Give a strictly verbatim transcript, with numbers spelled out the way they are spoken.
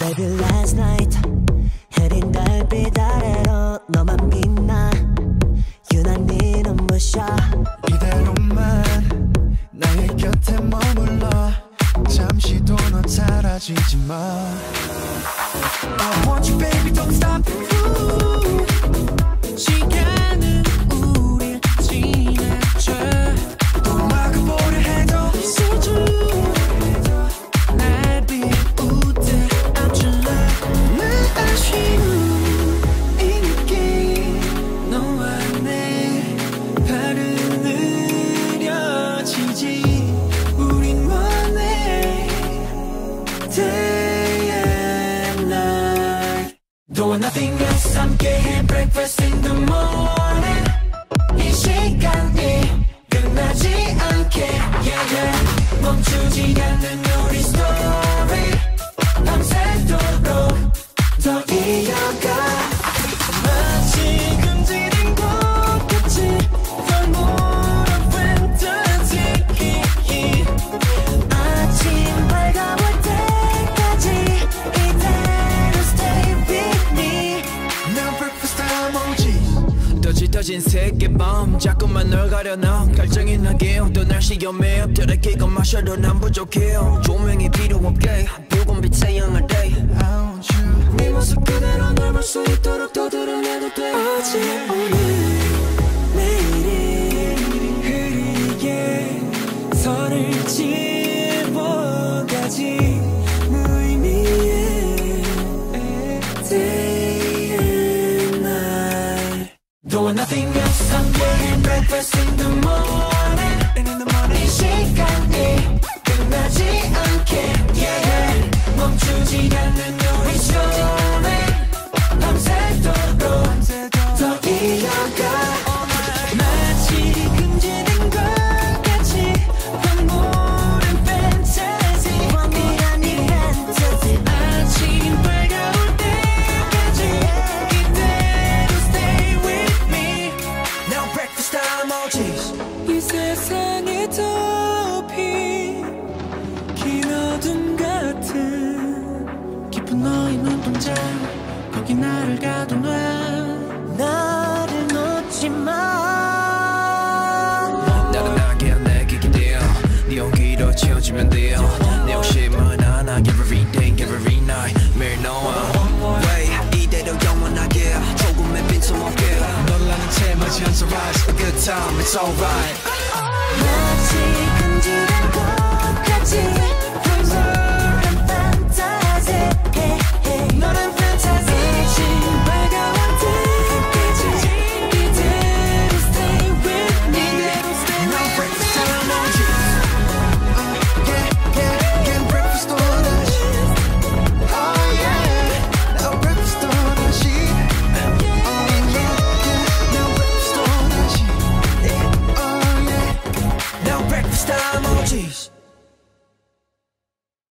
Baby last night 흐린 달빛 아래로 너만 빛나 유난히 눈부셔 이대로만 나의 곁에 머물러 잠시도 넌 사라지지 마 I want you baby don't stop Ooh. 시간은 우릴 지나쳐 또 막아보려 해도 So true 날 비웃듯 I'm your love 늘 아쉬운 이 느낌 너와 내 발은 느려지지 우린 원해 Day and night Don't want nothing else 함께해 breakfast in the morning 이 시간이 끝나지 않게 yeah, yeah. 멈추지 않는 우리 story 밤새도록 더 이어가 마치 금지된 것 같이 널모른 fantasy 아침 밝아올 때까지 이대로 stay with me Now breakfast time 오지 떠짓떠진 세계밤 자꾸만 널 가려놔 결정이 나게 또 날씨 염해 별의 끼고 마셔도 난 부족해 조명이 필요 없게 붉은 빛의 영화 day I want you 네 모습 그대로 널 볼 수 있도록 더 드러내도 돼 어제 오늘 내일이 흐리게 선을 지워가지 무의미해 Day and night Don't want nothing else 함께해 breakfast in the morning And in the morning 이 시간이 끝나지 않게 yeah, yeah. 멈추지 않는 우리 story 밤새도록 더 이어가 마치 금지된 것 같이 황홀한 fantasy 완미한 이 fantasy 아침 밝아올 때까지 이대로 stay with me Now breakfast time 오지 이 세상에 덮인 긴 어둠 같은 깊은 너의 눈동자 거기 나를 가둬놔 나를 놓지 마 나른하게 내게 기대어 네 온기로 채워주면 돼요 내 욕심은 하나 every day every night 매일 너와 way 이대로 영원하게 조금의 빈틈 없게 너를 아는 채 맞이 않서 rise A good time it's alright